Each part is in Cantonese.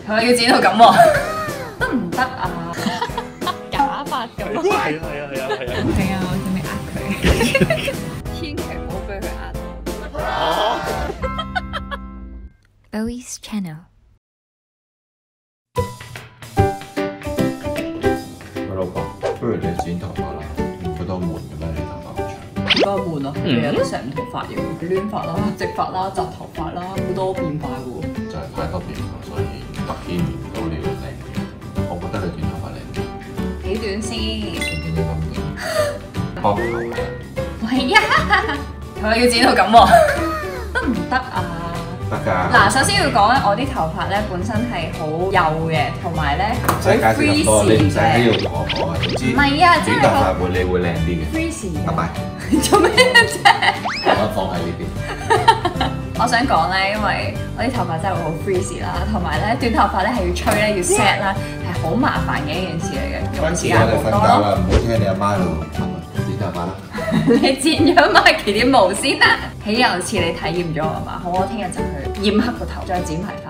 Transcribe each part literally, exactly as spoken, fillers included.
係咪要剪到咁喎？得唔得啊？假髮咁咯。 係啊係啊係啊係啊。 係啊，我準備呃佢。千祈唔好俾佢呃到。Bowies Channel。 喂，老婆，不如你剪頭髮啦，唔覺得好悶嘅咩？你頭髮好長。 而家悶啊！日日都成唔同髮型，攣髮啦、直髮啦、紮頭髮啦，好多變化嘅喎。 就係太多變化，所以突顯唔到你個靚嘅。我覺得你短頭髮靚啲。 幾短先？ 點解咁短？膊頭嘅。 喂呀！係咪要剪到咁喎？得唔得啊？ 得㗎。 嗱，首先要講咧，我啲頭髮咧本身係好幼嘅，同埋咧好唔使解釋咁多，你唔使喺嘅。 度同我講啊。總之， 唔係啊，即係短頭髮個會你會靚啲嘅。 freeze 拜拜。 做咩啫？ 我放喺呢邊。 我想講咧，因為我啲頭髮真係會好 freeze 啦，同埋咧短頭髮咧係要吹咧，要 set 啦，係好麻煩嘅一件事嚟嘅，用時間好多咯。 唔好聽你阿媽喺度剪頭髮啦。 你剪咗 Marky 啲毛先啦，豈有次你體驗咗我嘛？好，我聽日就去染黑個頭，再剪埋髮。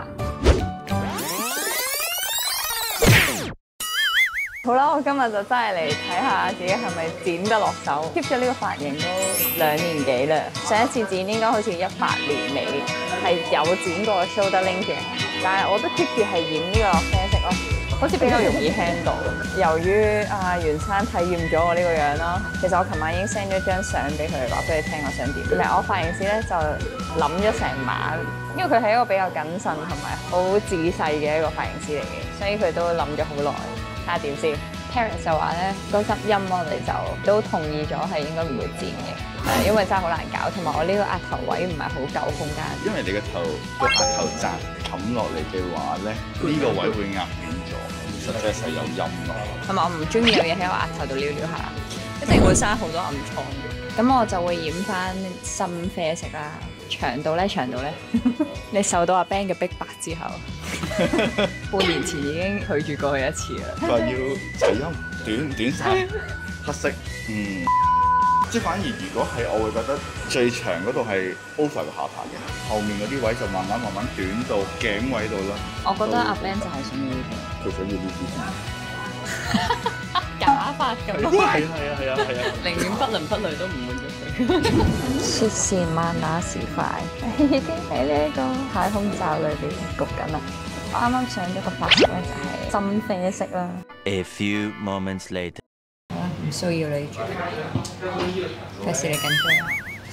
好啦，我今日就真係嚟睇下自己係咪剪得落手。keep 咗呢個髮型都兩年幾啦，上一次剪應該好似一八年尾，係有剪過 shoulder length 嘅，但係我都 keep 住係染呢個啡色咯，好似比較容易 handle。由於啊袁生體驗咗我呢個樣啦，其實我琴晚已經 send 咗張相俾佢，話俾佢聽我想點。其實我髮型師咧就諗咗成晚，因為佢係一個比較謹慎同埋好仔細嘅一個髮型師嚟嘅，所以佢都諗咗好耐。睇下點先 Terence 就話咧嗰執音我哋就都同意咗係應該唔會剪嘅，係因為真係好難搞，同埋我呢個額頭位唔係好夠空間。 因為你個頭個額頭窄冚落嚟嘅話咧，呢個位會壓扁咗，實際係有陰咯。 同埋我唔中意有嘢喺我額頭度撩撩下，一定會生好多暗瘡嘅。咁我就會染翻深啡色啦。長度咧，長度咧，你受到阿 Ben 嘅逼迫之後，半年前已經拒絕過佢一次啦。 佢話要齊陰短短曬黑色，嗯，即係反而如果係我會覺得最長嗰度係 over 個下巴嘅，後面嗰啲位就慢慢慢慢短到頸位度啦。 我覺得阿 Ben 就係想要呢佢想要呢啲啲假髮咁咯。 係啊係啊係啊係啊！ 寧願不倫不類都唔換咗佢。雪線萬打時快，已經喺呢一個太空罩裏邊焗緊啦。我啱啱上咗個髮色咧就係深啡色啦。 A few moments later。 好啦，唔需要你住，費事你緊張。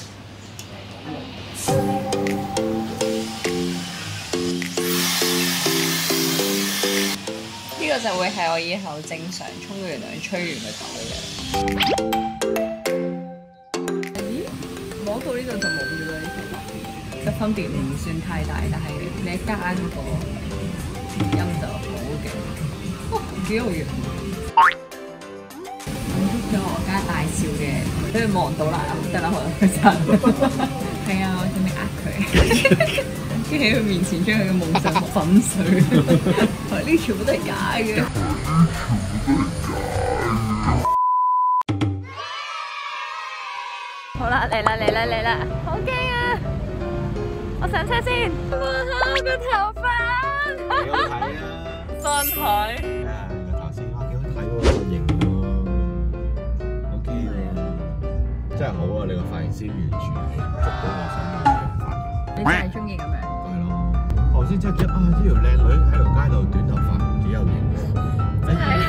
呢個就會係我以後正常沖完涼吹完個頭嘅樣。咦？摸到呢度就冇咗啦，呢頭髮嘅分別唔算太大，但係你一加嗰個音就好勁。哇，幾有型！有我家大笑嘅，俾佢望到啦，得啦，好啦，佢真係啊，我準備呃佢。跟住喺佢面前將佢嘅夢想粉碎，係呢全部都係假嘅。好啦，嚟啦嚟啦嚟啦，好驚啊！我上車先。哇，個頭髮幾好睇啊！ 真係。 個頭先話幾好睇喎，型喎 ，OK 喎，真係好啊！你個髮型師完全係捉到我想要嘅髮型。 你真係中意咁樣？ 頭先真係一啊！呢條靚女喺條街度短頭髮，幾有型嘅。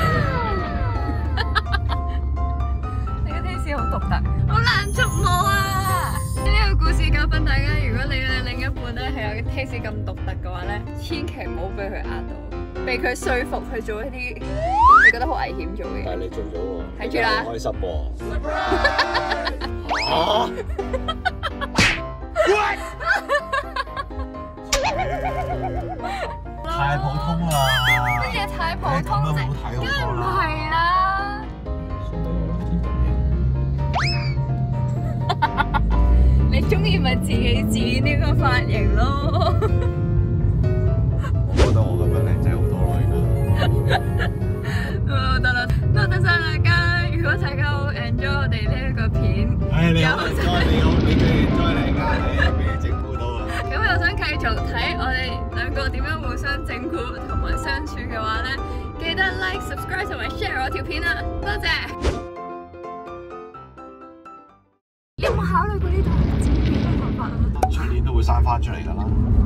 你嘅 taste 好獨特，好難捉摸啊！呢個故事教訓大家，如果你嘅另一半咧係有 taste 咁獨特嘅話咧，千祈唔好俾佢呃到，被佢說服去做一啲你覺得好危險做嘅嘢。 但係你做咗喎， 睇住啦， 開心喎。太普通啦！ 乜嘢太普通啫？梗係唔係啦！ 送俾我啦， 你中意咪自己剪呢個髮型咯？ 我覺得我咁樣靚仔好多咯，而家。 得啦，多謝晒大家。如果大家好 enjoy 我哋呢一個片， 唉，你好，你好，你好，你哋再嚟㗎，你俾你整蠱到啊！ 咁又想繼續睇我哋兩個點樣互相整蠱，同埋關注嘅話咧，記得 like、subscribe 同埋 share 我條片啊！多謝。 你有冇考慮過呢度剪幾多頭髮啊？ 出年都會生翻出嚟㗎啦。